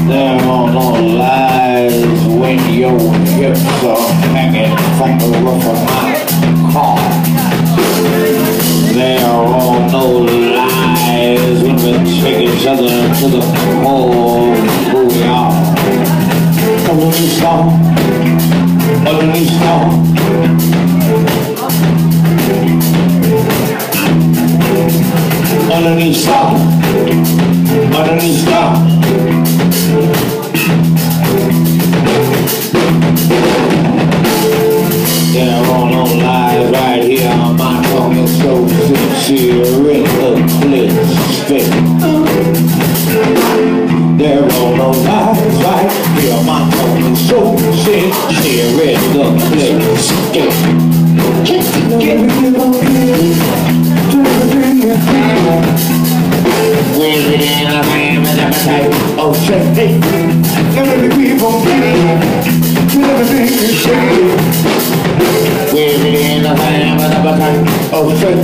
There are no lies when your hips are hanging from the roof of my car. There are no lies when we take each other to the core of who we are. Underneath star, underneath star. Underneath star, underneath star. There are no lies right here. My tongue is so sincere in the bliss. There are no lies right here. My tongue is so sincere in the bliss. We're in a man with appetite. Oh shit, hey. Every people everything is shady. We're in a man with appetite. Oh shit.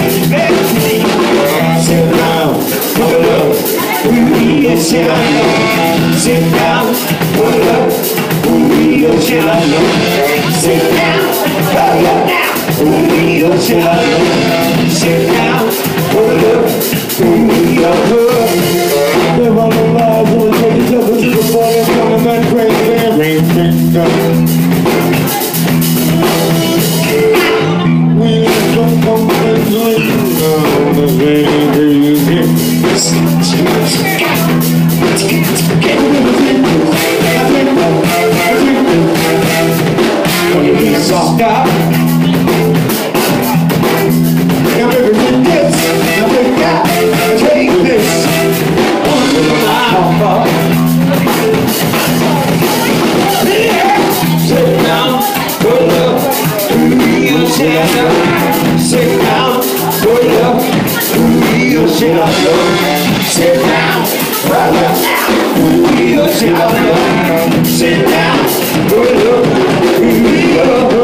Sit down, pull up. We need a sit down. Sit down, pull up. We need a sit down. Sit down, pull up. We need a sit down. Sit down, pull up. We need a pull. There are no lies when we take each other to the ball and come and man crazy man. Rain, we don't come and drink. The rain, soft up. Now baby, with this, now baby, got take this. One to the mouth. Sit down, pull up, real sit down. Sit down, pull up, real sit down. Sit down, pull up, real sit down. Sit down, pull up, real.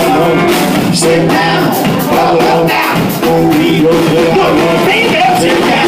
Sit down, sit down.